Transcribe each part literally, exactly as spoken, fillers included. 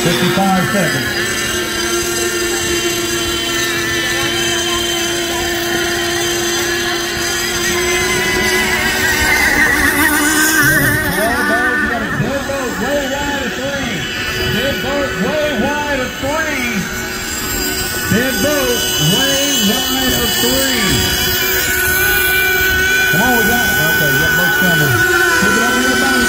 fifty-five seconds. Dead boat, way wide of three. Come on, we got it. Okay, we got boats coming. Keep it over your boat.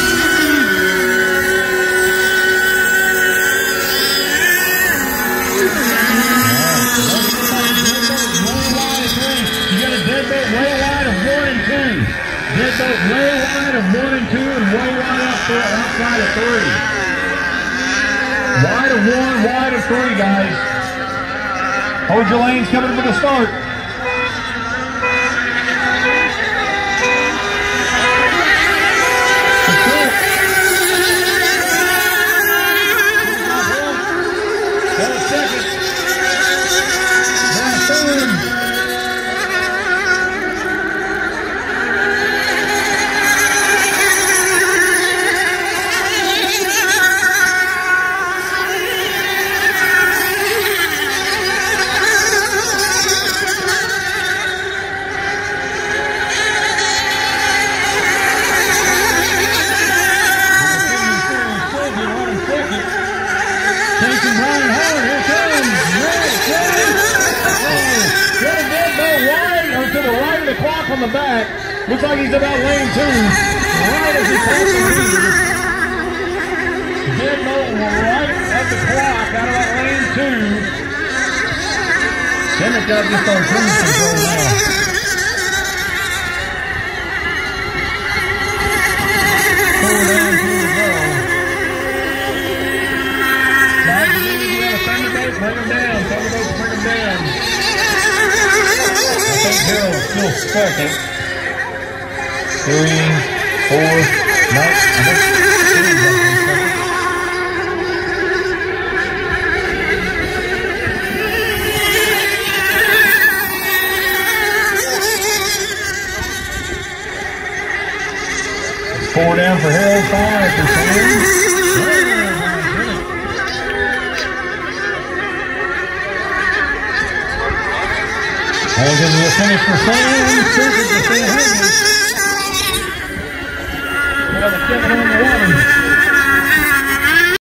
You got a dead boat way wide of one and two. Dead boat way wide of one and two and way wide up for outside of three. Wide of one, wide of three, guys. Hold your lanes coming for the start. On the back, looks like he's about lane two. Right as he takes the lead. Dead boat right at the clock out of that lane two. Emmett got just on cruise control now. Four down, two to go. Guys, you got a thunderbolt, bring them down. Thunderbolt, bring them down. I think Harold's still second. Three, four, no, I think Steve's second. Four down for Harold, five for Sam. Holds into the finish for Sam. Second for Sam Higgins. Another seven on the way.